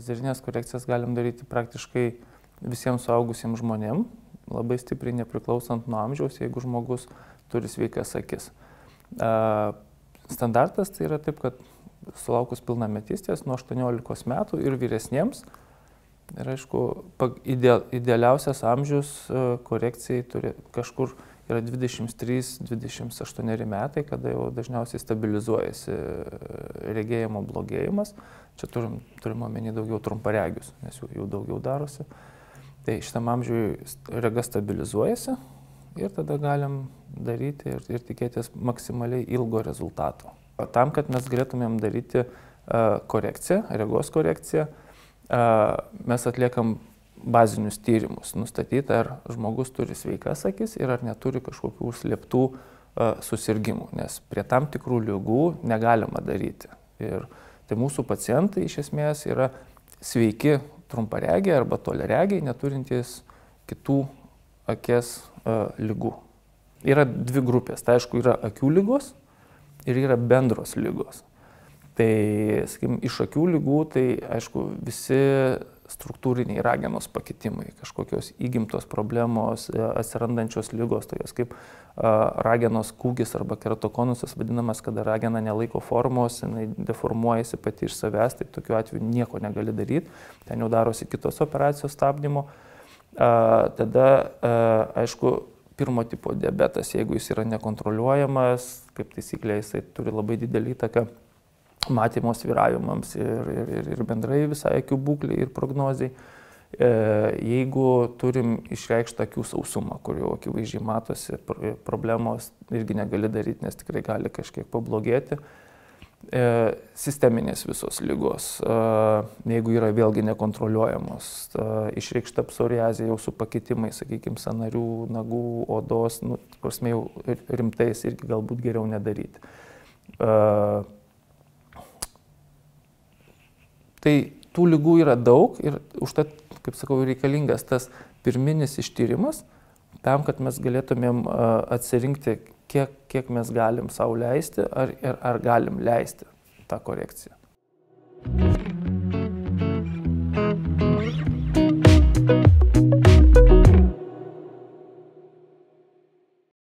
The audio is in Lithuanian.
lazerinės korekcijas galim daryti praktiškai visiems suaugusiems žmonėms, labai stipriai nepriklausant nuo amžiaus, jeigu žmogus turi sveikas akis. Standartas tai yra taip, kad sulaukus pilnametystės nuo 18 metų ir vyresniems, ir aišku, idealiausias amžius korekcijai turi kažkur yra 23-28 metai, kada jau dažniausiai stabilizuojasi regėjimo blogėjimas. Čia turim omeny daugiau trumparegius, nes jų daugiau darosi. Tai šitam amžiui rega stabilizuojasi ir tada galim daryti ir tikėtis maksimaliai ilgo rezultato. Tam, kad mes galėtumėm daryti korekciją, regos korekciją, mes atliekam bazinius tyrimus, nustatyti, ar žmogus turi sveikas akis ir ar neturi kažkokių užslėptų susirgymų, nes prie tam tikrų ligų negalima daryti. Ir tai mūsų pacientai iš esmės yra sveiki trumparegiai arba toliaregiai, neturintys kitų akies ligų. Yra dvi grupės, tai aišku yra akių ligos ir yra bendros ligos. Tai, sakykim, iš akių ligų, tai aišku visi struktūriniai ragenos pakitimai, kažkokios įgimtos problemos, atsirandančios ligos, tokios kaip ragenos kūgis arba keratokonusas vadinamas, kada ragena nelaiko formos, jinai deformuojasi pati iš savęs, tai tokiu atveju nieko negali daryti, ten jau darosi kitos operacijos stabdymo. Tada, aišku, pirmo tipo diabetas, jeigu jis yra nekontroliuojamas, kaip taisyklė, jisai turi labai didelį įtaką matymo svyravimams ir bendrai visai akių būklei ir prognozijai. Jeigu turim išreikštą akių sausumą, kur jau akivaizdžiai matosi problemos, irgi negali daryti, nes tikrai gali kažkiek pablogėti. Sisteminės visos ligos, jeigu yra vėlgi nekontroliuojamos, išreikšta psoriazė jau su pakitimais, sakykime, sąnarių, nagų, odos, prasme jau rimtais irgi galbūt geriau nedaryti. Tai tų ligų yra daug ir užtat, kaip sakau, reikalingas tas pirminis ištyrimas, tam, kad mes galėtumėm atsirinkti, kiek mes galim sau leisti ar galim leisti tą korekciją.